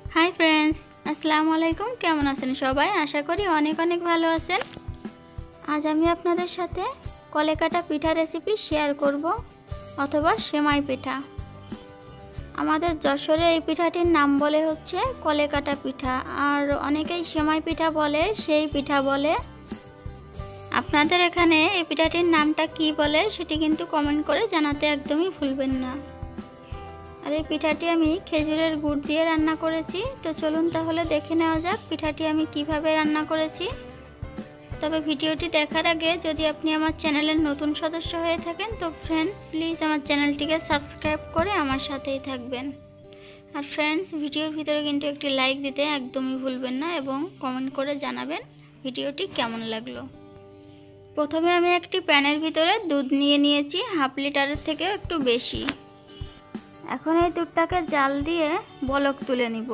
Hi friends, আসসালামু আলাইকুম। কেমন আছেন সবাই? আশা করি অনেক অনেক ভালো আছেন। আজ আমি আপনাদের সাথে কলেকাটা পিঠা রেসিপি শেয়ার করব, অথবা সেমাই পিঠা। আমাদের যশোরে এই পিঠাটির নাম বলে হচ্ছে কলেকাটা পিঠা, আর অনেকেই সেমাই পিঠা বলে, সেই পিঠা বলে। আপনাদের এখানে এই পিঠাটির নামটা কি বলে সেটি কিন্তু কমেন্ট করে জানাতে একদমই ভুলবেন না। আর এই পিঠাটি আমি খেজুরের গুড় দিয়ে রান্না করেছি। তো চলুন তাহলে দেখে নেওয়া যাক পিঠাটি আমি কিভাবে রান্না করেছি। তবে ভিডিওটি দেখার আগে যদি আপনি আমার চ্যানেলের নতুন সদস্য হয়ে থাকেন তো ফ্রেন্ডস প্লিজ আমার চ্যানেলটিকে সাবস্ক্রাইব করে আমার সাথেই থাকবেন। আর ফ্রেন্ডস, ভিডিওর ভিতরে কিন্তু একটি লাইক দিতে একদমই ভুলবেন না এবং কমেন্ট করে জানাবেন ভিডিওটি কেমন লাগলো। প্রথমে আমি একটি প্যানের ভিতরে দুধ নিয়ে নিয়েছি, হাফ লিটারের থেকে একটু বেশি। এখন এই দুধটাকে জাল দিয়ে বলক তুলে নিব।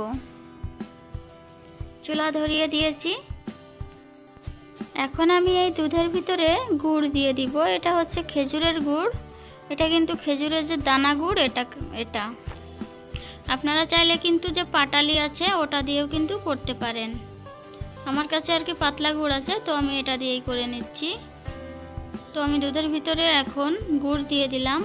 চুলা ধরিয়ে দিয়েছি। এখন আমি এই দুধের ভিতরে গুড় দিয়ে দিব। এটা হচ্ছে খেজুরের গুড়। এটা কিন্তু খেজুরের যে দানা গুড়, এটা আপনারা চাইলে কিন্তু যে পাটালি আছে ওটা দিয়েও কিন্তু করতে পারেন। আমার কাছে আর কি পাতলা গুড় আছে, তো আমি এটা দিয়েই করে নিচ্ছি। তো আমি দুধের ভিতরে এখন গুড় দিয়ে দিলাম।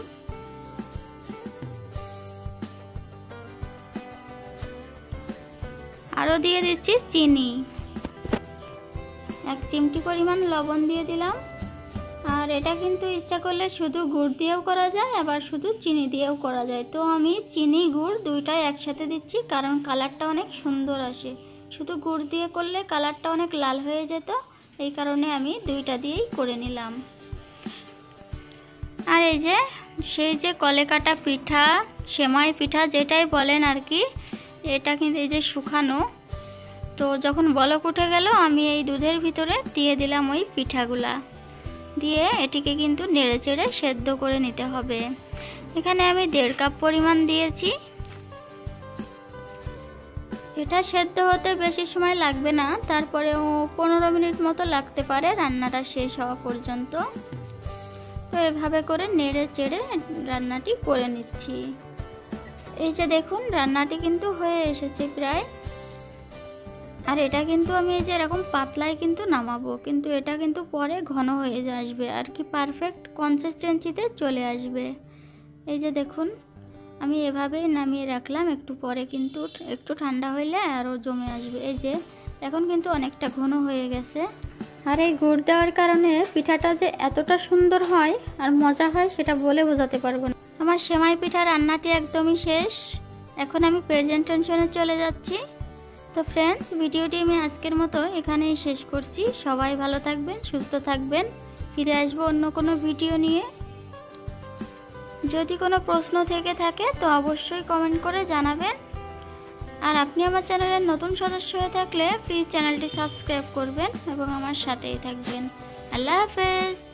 আরও দিয়ে দিচ্ছি চিনি, 1 চিমটি পরিমাণ লবণ দিয়ে দিলাম। আর এটা কিন্তু ইচ্ছা করলে শুধু গুড় দিয়েও করা যায়, আবার শুধু চিনি দিয়েও করা যায়। তো আমি চিনি গুড় দুইটাই একসাথে দিচ্ছি, কারণ কালারটা অনেক সুন্দর আসে। শুধু গুড় দিয়ে করলে কালারটা অনেক লাল হয়ে যেত, এই কারণে আমি দুইটা দিয়েই করে নিলাম। আর এই যে সেই যে কলেকাটা পিঠা, সেমাই পিঠা যেটাই বলেন আর কি, এটা কিন্তু এই যে শুকানো। তো যখন বলক উঠে গেল আমি এই দুধের ভিতরে দিয়ে দিলাম ওই পিঠাগুলা, দিয়ে এটিকে কিন্তু নেড়ে চেড়ে সেদ্ধ করে নিতে হবে। এখানে আমি 1.5 কাপ পরিমাণ দিয়েছি। এটা সেদ্ধ হতে বেশি সময় লাগবে না, তারপরেও 15 মিনিট মতো লাগতে পারে রান্নাটা শেষ হওয়া পর্যন্ত। তো এভাবে করে নেড়ে চেড়ে রান্নাটি করে নিচ্ছি। এই যে দেখুন রান্নাটি কিন্তু হয়ে এসেছে প্রায়। আর এটা কিন্তু আমি এই যে এরকম পাতলায় কিন্তু নামাবো, কিন্তু এটা কিন্তু পরে ঘন হয়ে আসবে আর কি, পারফেক্ট কনসিস্টেন্সিতে চলে আসবে। এই যে দেখুন আমি এভাবেই নামিয়ে রাখলাম, একটু পরে কিন্তু একটু ঠান্ডা হইলে আরও জমে আসবে। এই যে এখন কিন্তু অনেকটা ঘন হয়ে গেছে। আর এই গুড় দেওয়ার কারণে পিঠাটা যে এতটা সুন্দর হয় আর মজা হয় সেটা বলে বোঝাতে পারবো না। আমার সেমাই পিঠা রান্নাটি একদমই শেষ। এখন আমি প্রেজেন্টেশনে চলে যাচ্ছি। তো ফ্রেন্ডস, ভিডিওটি আমি আজকের মতো এখানেই শেষ করছি। সবাই ভালো থাকবেন, সুস্থ থাকবেন। ফিরে আসবো অন্য কোনো ভিডিও নিয়ে। যদি কোনো প্রশ্ন থেকে থাকে তো অবশ্যই কমেন্ট করে জানাবেন। আর আপনি আমার চ্যানেলের নতুন সদস্য হয়ে থাকলে প্লিজ চ্যানেলটি সাবস্ক্রাইব করবেন এবং আমার সাথেই থাকবেন। আল্লাহ হাফেজ।